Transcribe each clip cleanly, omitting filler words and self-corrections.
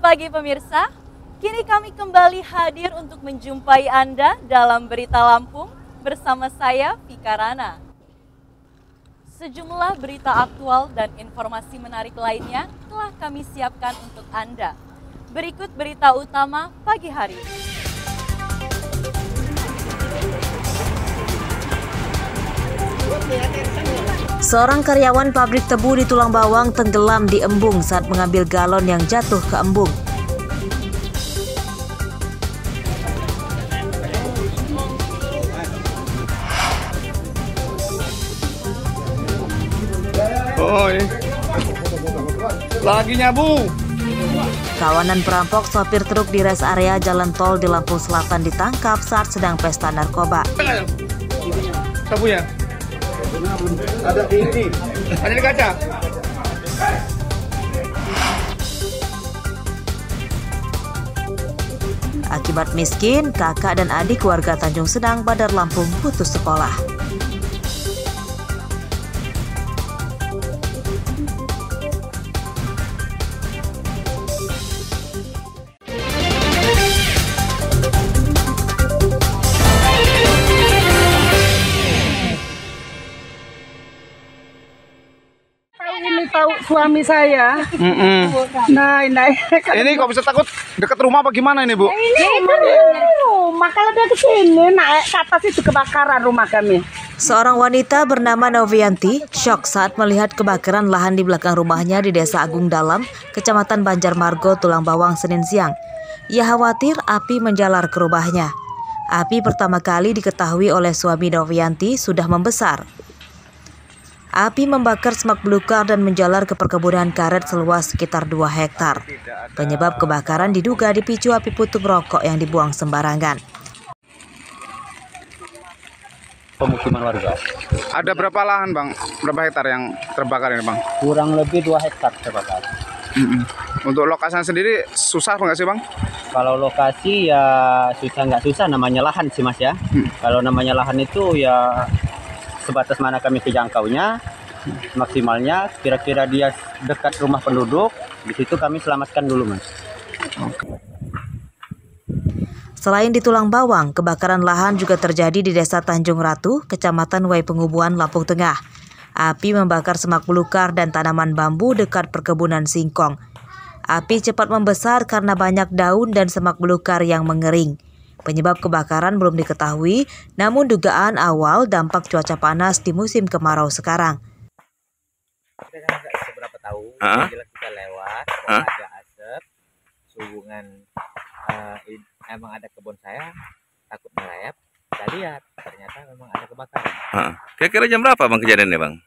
pagi pemirsa, kini kami kembali hadir untuk menjumpai Anda dalam Berita Lampung bersama saya, Vika Rana. Sejumlah berita aktual dan informasi menarik lainnya telah kami siapkan untuk Anda. Berikut berita utama pagi hari. Seorang karyawan pabrik tebu di Tulang Bawang tenggelam di embung saat mengambil galon yang jatuh ke embung. Oh, ini lagi nyabu. Kawanan perampok sopir truk di res area jalan tol di Lampung Selatan ditangkap saat sedang pesta narkoba. Sabunya. Ada di ini. Ada di kaca. Akibat miskin, kakak dan adik warga Tanjung Sedang, Badar Lampung putus sekolah. Ini tahu suami saya. Nah, Ini kok bisa takut dekat rumah apa gimana ini, Bu? ini rumah kalau dia ke sini naik ke atas itu kebakaran rumah kami. Seorang wanita bernama Novianti syok saat melihat kebakaran lahan di belakang rumahnya di Desa Agung Dalam, Kecamatan Banjarmargo, Tulang Bawang, Senin siang. Ia khawatir api menjalar ke rumahnya. Api pertama kali diketahui oleh suami Novianti sudah membesar. Api membakar semak belukar dan menjalar ke perkebunan karet seluas sekitar 2 hektar. Penyebab kebakaran diduga dipicu api puntung rokok yang dibuang sembarangan. Pemukiman warga. Ada berapa lahan, Bang? Berapa hektar yang terbakar ini, Bang? Kurang lebih 2 hektar terbakar. Untuk lokasinya sendiri susah nggak sih, Bang? Kalau lokasi ya susah nggak susah, namanya lahan sih Mas ya. Kalau namanya lahan itu ya sebatas mana kami kejangkaunya, maksimalnya kira-kira dia dekat rumah penduduk, di situ kami selamatkan dulu Mas. Selain di Tulang Bawang, kebakaran lahan juga terjadi di Desa Tanjung Ratu, Kecamatan Wai Pengubuan, Lampung Tengah. Api membakar semak belukar dan tanaman bambu dekat perkebunan singkong. Api cepat membesar karena banyak daun dan semak belukar yang mengering. Penyebab kebakaran belum diketahui, namun dugaan awal dampak cuaca panas di musim kemarau sekarang. Kita kan nggak seberapa tahu, jelas kita lewat, ada asap, sehubungan emang ada kebun saya, takut merayap, kita lihat, ternyata memang ada kebakaran. Kira-kira jam berapa Bang kejadiannya, Bang?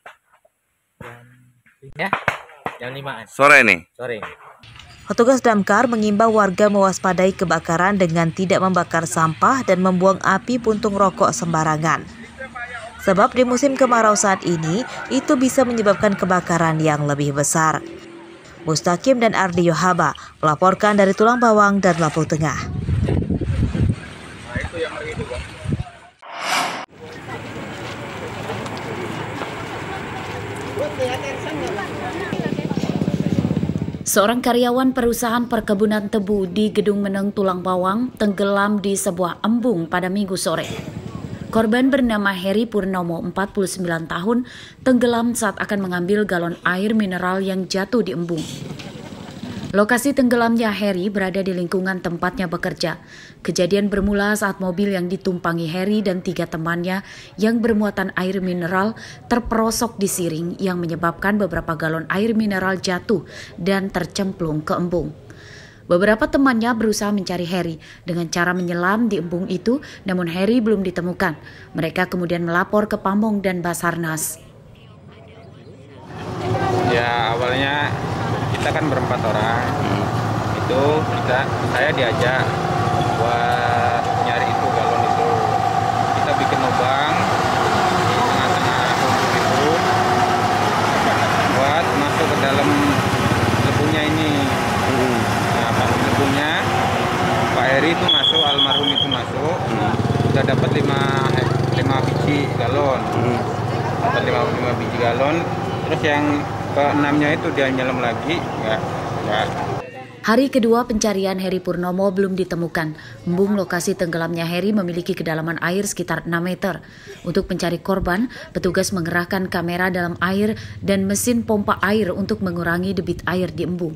Jam 5-an. Sore nih? Sore. Petugas damkar mengimbau warga mewaspadai kebakaran dengan tidak membakar sampah dan membuang api puntung rokok sembarangan. Sebab di musim kemarau saat ini, itu bisa menyebabkan kebakaran yang lebih besar. Mustaqim dan Ardi Yohaba melaporkan dari Tulang Bawang dan Lampung Tengah. Seorang karyawan perusahaan perkebunan tebu di Gedung Meneng, Tulang Bawang tenggelam di sebuah embung pada Minggu sore. Korban bernama Heri Purnomo, 49 tahun, tenggelam saat akan mengambil galon air mineral yang jatuh di embung. Lokasi tenggelamnya Heri berada di lingkungan tempatnya bekerja. Kejadian bermula saat mobil yang ditumpangi Heri dan 3 temannya yang bermuatan air mineral terperosok di siring yang menyebabkan beberapa galon air mineral jatuh dan tercemplung ke embung. Beberapa temannya berusaha mencari Heri dengan cara menyelam di embung itu, namun Heri belum ditemukan. Mereka kemudian melapor ke Pamong dan Basarnas. Ya awalnya kita kan berempat orang, itu saya diajak buat nyari itu galon itu. Kita bikin lubang di tengah-tengah embung itu buat masuk ke dalam lebunya ini. Nah, pas lebunya Pak Heri itu masuk, almarhum itu masuk, udah dapat 5 biji galon, dapat 5 biji galon. Terus yang ke-6-nya itu dia nyelam lagi, enggak. Hari kedua pencarian Heri Purnomo belum ditemukan. Embung lokasi tenggelamnya Heri memiliki kedalaman air sekitar 6 meter. Untuk mencari korban, petugas mengerahkan kamera dalam air dan mesin pompa air untuk mengurangi debit air di embung.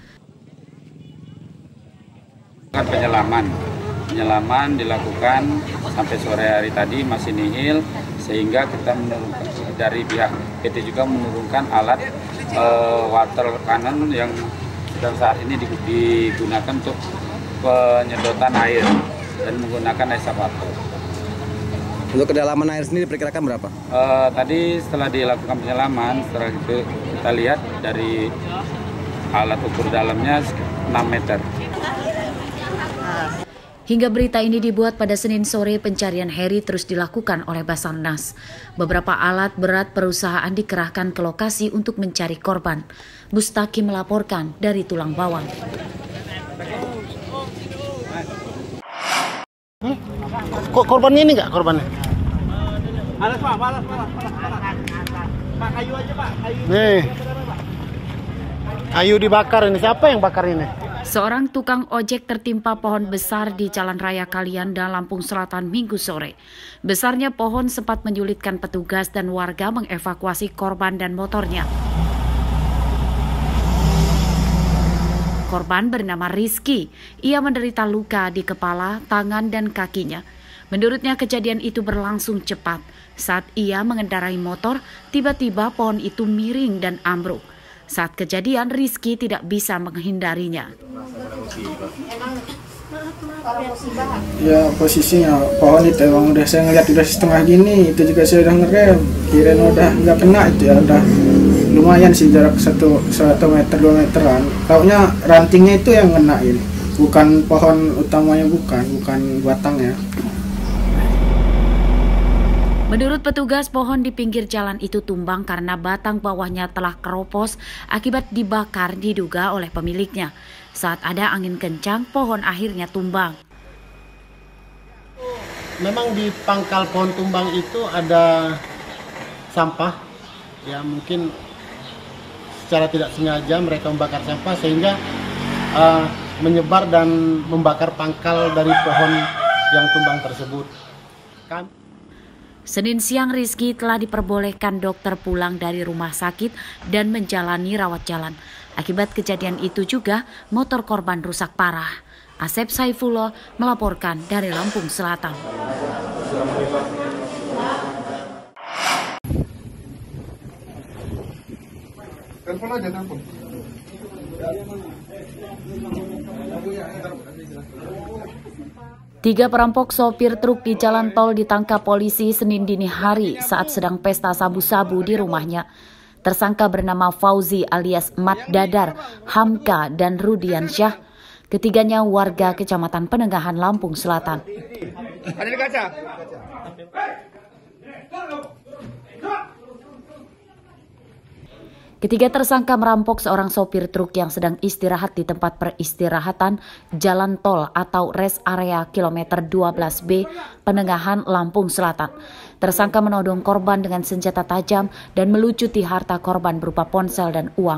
Penyelaman dilakukan sampai sore hari tadi masih nihil, sehingga kita menurunkan dari pihak PT juga menurunkan alat water cannon yang dan saat ini digunakan untuk penyedotan air dan menggunakan eskavator. Untuk kedalaman air sendiri diperkirakan berapa? Tadi setelah dilakukan penyelaman, setelah itu kita lihat dari alat ukur dalamnya 6 meter. Hingga berita ini dibuat pada Senin sore, pencarian Heri terus dilakukan oleh Basarnas. Beberapa alat berat perusahaan dikerahkan ke lokasi untuk mencari korban. Mustaqim melaporkan dari Tulang Bawang. Kok korbannya ini nggak korbannya? Pak, kayu aja Pak. Nih, kayu dibakar ini. Siapa yang bakar ini? Seorang tukang ojek tertimpa pohon besar di Jalan Raya Kalianda, Lampung Selatan Minggu sore. Besarnya pohon sempat menyulitkan petugas dan warga mengevakuasi korban dan motornya. Korban bernama Rizky. Ia menderita luka di kepala, tangan, dan kakinya. Menurutnya kejadian itu berlangsung cepat. Saat ia mengendarai motor, tiba-tiba pohon itu miring dan ambruk. Saat kejadian, Rizky tidak bisa menghindarinya. Ya, posisinya pohon itu emang udah saya ngeliat udah setengah gini, itu juga saya udah ngerem, kirain udah nggak kena itu ya, udah lumayan sih jarak 1 meter 2 meteran. Taunya rantingnya itu yang ngenain, bukan pohon utamanya, bukan batangnya. Menurut petugas, pohon di pinggir jalan itu tumbang karena batang bawahnya telah keropos akibat dibakar diduga oleh pemiliknya. Saat ada angin kencang, pohon akhirnya tumbang. Memang di pangkal pohon tumbang itu ada sampah. Ya mungkin secara tidak sengaja mereka membakar sampah sehingga menyebar dan membakar pangkal dari pohon yang tumbang tersebut. Senin siang, Rizky telah diperbolehkan dokter pulang dari rumah sakit dan menjalani rawat jalan. Akibat kejadian itu juga, motor korban rusak parah. Asep Saifullah melaporkan dari Lampung Selatan. Telepon aja, telepon. 3 perampok sopir truk di jalan tol ditangkap polisi Senin dini hari saat sedang pesta sabu-sabu di rumahnya. Tersangka bernama Fauzi alias Mat Dadar, Hamka, dan Rudian Syah. Ketiganya warga Kecamatan Penengahan, Lampung Selatan. Ada di kaca. Ketiga tersangka merampok seorang sopir truk yang sedang istirahat di tempat peristirahatan jalan tol atau rest area kilometer 12B Penengahan, Lampung Selatan. Tersangka menodong korban dengan senjata tajam dan melucuti harta korban berupa ponsel dan uang.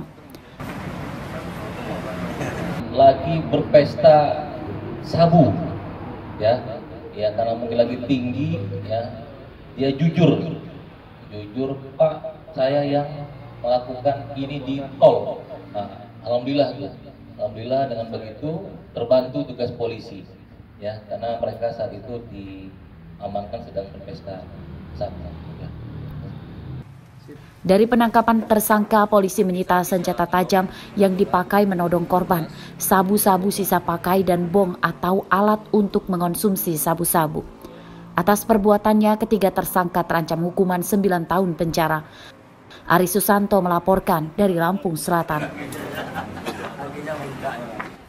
Lagi berpesta sabu, ya karena mungkin lagi tinggi, ya dia jujur Pak, saya yang melakukan ini di tol. Nah, alhamdulillah dengan begitu terbantu tugas polisi, ya karena mereka saat itu diamankan sedang berpesta sabu. Ya. Dari penangkapan tersangka, polisi menyita senjata tajam yang dipakai menodong korban, sabu-sabu sisa pakai, dan bong atau alat untuk mengonsumsi sabu-sabu. Atas perbuatannya, ketiga tersangka terancam hukuman 9 tahun penjara. Ari Susanto melaporkan dari Lampung Selatan.